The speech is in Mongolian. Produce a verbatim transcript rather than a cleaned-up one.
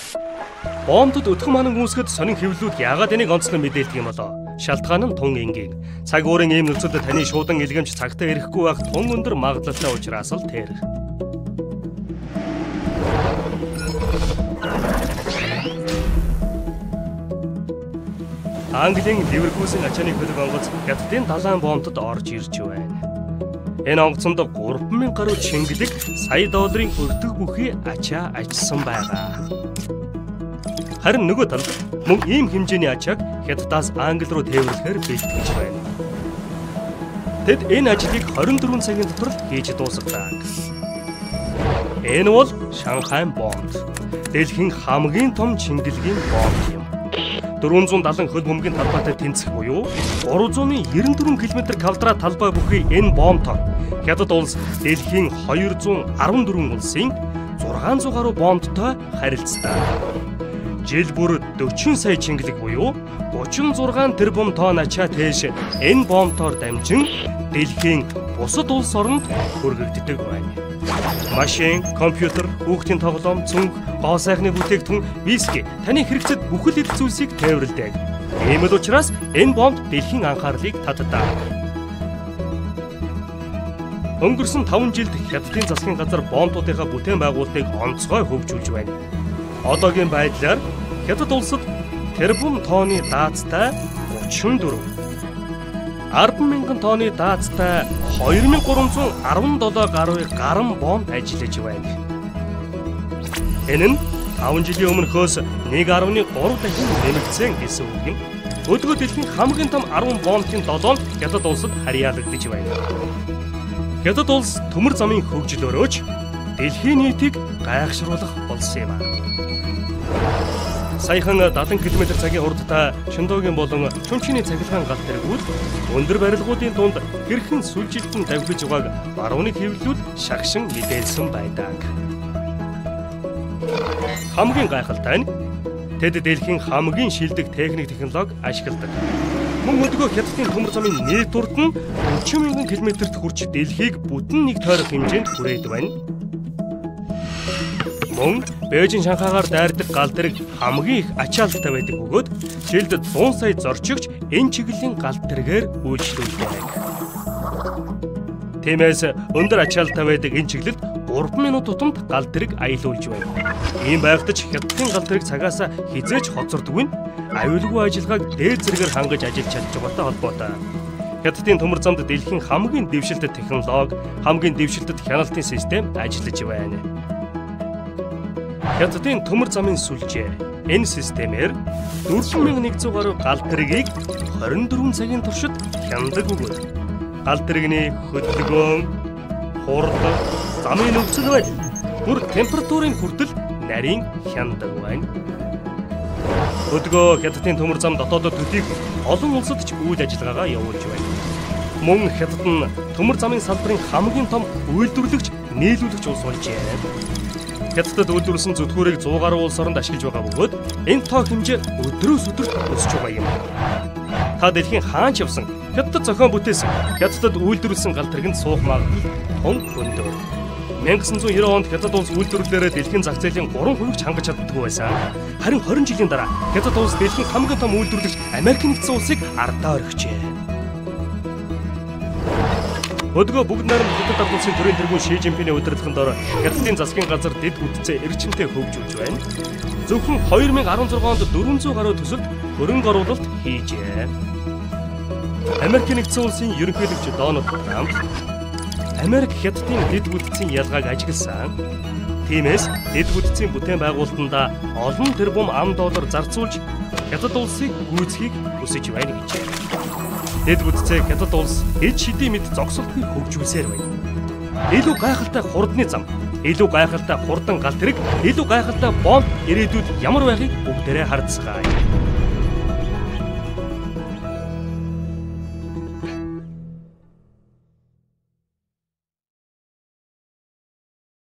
Бомбд өтгөн манан гүйсгэд сонин хэвлэлүүд яагаад энийг онцлон мэдээлдэг юм болоо? Шалтгаан нь тун энгийн. Цаг уурын ийм нөхцөлд таны шуудан илгэмж цагтаа ирэхгүй байх тун өндөр магадлалтай учраас л тэр. Английн Ливерпулсын ачааны хөлөг онгоц Хятадын далайн бомбдод орж ирж байна. Энэ онгоцонд гурван мянган гаруй чингэлэг сая долларын өртөг бүхий ачаа ажсан байгаа. Харин нөгөө талд мөн ийм хэмжээний ачааг Хятадаас Англи руу тээвэрлэхээр бэлтгэж байна. Тэд энэ ажлыг хорин дөрвөн цагийн дотор хийж дуусгадаг. Энэ бол Шанхай бомб. Дэлхийн хамгийн том чингэлгийн бомб юм. дөрвөн зуун даалан хөл бөмбөгийн талбайтай тэнцэх буюу гурван зуун девяносто дөрвөн км квадрат талбай бүхий энэ бомбтой Хятад улс дэлхийн хоёр зуун арван дөрвөн улсын зургаан зуун гаруй бомбтой харилцдаг. Жил бүр дөрвөн сая чингэлэг буюу гучин зургаан тэрбум тонн ачаа тээш энэ бомбтоор дамжин дэлхийн бусад улс оронд хүргэгддэг байна. Машин, компьютер, хүүхдийн тоглоом, цүнх, гоо сайхны бүтээгдэхүүн, виски таны хэрэгцээд бүхэл эд зүйлсийг тээвэрлэдэг. Ийм л учраас энэ бомб дэлхийн анхаарлыг татдаг. Өнгөрсөн таван жилд Хятадын засгийн газар бомбуудынхаа бүтээн байгуулалтыг онцгой хөгжүүлж байна. Одоогийн байдлаар Хятад улсад тэрбум тонны даацтай гучин дөрвөн, арван мянган тонны даацтай хоёр мянган гурван зуун арван долоо гаруй гарам бомб ажиллаж байна. Энэ нь таван жилийн өмнөхөөс нэг гаруй гурав дахин нэмэгдсэн гэсэн үг юм. Өдгөө дэлхийн хамгийн том арван бомбын долоо нь Хятад улсад харьяалагдж байна. Хятад улс төмөр замын хөгжлөөрөөч дэлхийн нийтийг гайхшруулах болсон юм а. Саяхан дадлан км цагийн хурдтай Шиндогийн болон Чүнчиний цахилгаан галт тэргүүд өндөр барилгуудын дунд хэрхэн сүлжилтэн давхиж байгааг барууны хэвлэлүүд шагшин мэдээлсэн байдаг. Хамгийн гайхалтай нь тэд дэлхийн хамгийн шилдэг техник технологи ашигладаг. Мөн өдгөө Хятадын төмөр замын нийт урд нь дөрвөн мянган км-т хүрч дэлхийг бүтэн нэг тойрох хэмжээнд хүрээд байна. Мөн Бээжин Шанхайгаар дайрдаг гал тэрэг хамгийн их ачаалттай байдаг бөгөөд жилд зуун сая зорчигч энэ чиглэлийн гал тэрэгээр үйлчлүүлдэг. Тиймээс өндөр ачаалттай байдаг энэ чиглэлд гурван минут тутамд гал тэрэг аялуулж байна. Ийм байхдаж Хятадын гал тэрэг цагаас хизээж хоцордоггүй нь аюулгүй ажиллагааг дээд зэрэгээр хангаж ажиллаж чадж байгаатай холбоотой. Хятадын төмөр замд дэлхийн хамгийн дэвшилтэт технологи, хамгийн дэвшилтэт хяналтын систем ажиллаж байна. Хятадын төмөр замын сүлжээ энэ системээр дөрвөн мянган нэгдүгээр гаруй гал тэрэгийг хорин дөрвөн цагийн туршид хяндаг бөгөөд гал тэрэгний хөдөлгөөн, хурд, замын нөхцөл байдал, бүр температурын хүртэл нарийн хяндаг байна. Өдгөө Хятадын төмөр зам дотоодод төдийг олон улсад ч үйл ажиллагаагаа явуулж байна. Мөн Хятад нь төмөр замын салбарын хамгийн том үйлдвэрлэгч, нийлүүлэгч улс болжээ. Хятадд үйлдвэрлэсэн зүтгүүрийг сто гаруй улс оронд ашиглаж байгаа бөгөөд энэ тоо хэмжээ өдрөөс өдөрт өсөж байгаа юм. Та дэлхийн хаан ч явсан Хятадд зохион бүтээсэн, Хятадд үйлдвэрлэсэн гал тэргэнд суух магадлал том өндөр. мянга зам хэрэв онд Хятад улс үйлдвэрлэлээр дэлхийн зах зээлийн гурван хувийг хангаж чаддаггүй байсан. Харин хорин жилийн дараа Хятад улс дэлхийн хамгийн том үйлдвэрлэгч Америк нэгдсэн улсыг ардаа орхижээ. Өдгөө бүгд найрамд Хятад ард улсын төрийн тэргүүн Ши Жинпиний удирдлагын дор Хятадын засгийн газар дэд үтцээ эрчимтэй хөгжүүлж байна. Зөвхөн хоёр мянган арван зургаан онд дөрвөн зуун гаруй төсөлд хөрөнгө оруулалт хийжээ. Америк нэгдсэн улсын ерөнхийлөгч Дональд Трамп Америк Хятадын дэд бүтцийн ялгааг ажигласан. Тиймээс дэд бүтцийн бүтээн байгуулалтанд олон тэрбум ам доллар зарцуулж Хятад улсыг гүйцэхийг хүсэж байна гэжээ. Дэд бүтцээ Хятад улс эд шидийн мэд зогсолтгүй хөгжүүлсээр байна. Илүү гайхалтай хурдны зам, илүү гайхалтай хурдан гал тэрэг, илүү гайхалтай бомб ирээдүйд ямар байхыг бүгдээрээ харцгаая.